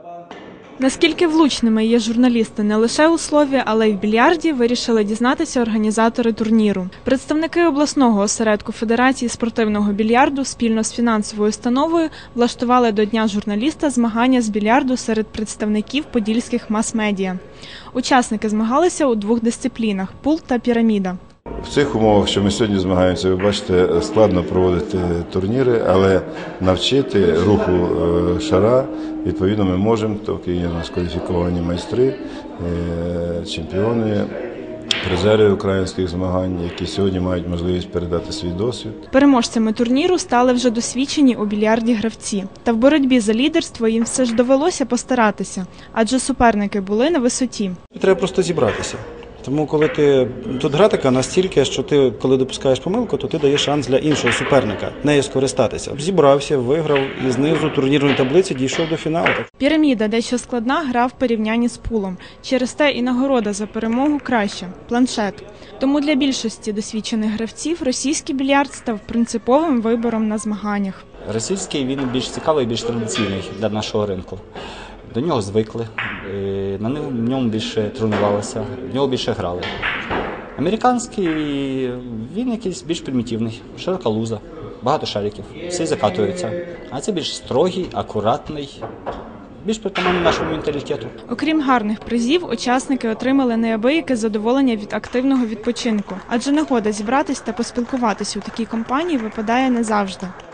Наскільки влучними є журналісти не лише у слові, але й в більярді, вирішили дізнатися організатори турніру. Представники обласного осередку Федерації спортивного більярду спільно з фінансовою установою влаштували до Дня журналіста змагання з більярду серед представників подільських мас-медіа. Учасники змагалися у двох дисциплінах – пул та піраміда. В цих умовах, що ми сьогодні змагаємося, ви бачите, складно проводити турніри, але навчити руху шара, відповідно, ми можемо, тобто є у нас кваліфіковані майстри, чемпіони, призери українських змагань, які сьогодні мають можливість передати свій досвід. Переможцями турніру стали вже досвідчені у більярді гравці. Та в боротьбі за лідерство їм все ж довелося постаратися, адже суперники були на висоті. Треба просто зібратися. Тому коли тут гра така настільки, що ти, коли допускаєш помилку, то ти даєш шанс для іншого суперника нею скористатися. Зібрався, виграв і знизу турнірної таблиці дійшов до фіналу. Піраміда дещо складна гра в порівнянні з пулом. Через те і нагорода за перемогу краща – планшет. Тому для більшості досвідчених гравців російський більярд став принциповим вибором на змаганнях. Російський він більш цікавий, більш традиційний для нашого ринку. До нього звикли, в ньому більше тренувалися, в нього більше грали. Американський, він якийсь більш примітивний, широка луза, багато шариків, всі закатуються. А це більш строгий, акуратний, більш притаманний нашому менталітету. Окрім гарних призів, учасники отримали неабияке задоволення від активного відпочинку. Адже нагода зібратись та поспілкуватись у такій компанії випадає не завжди.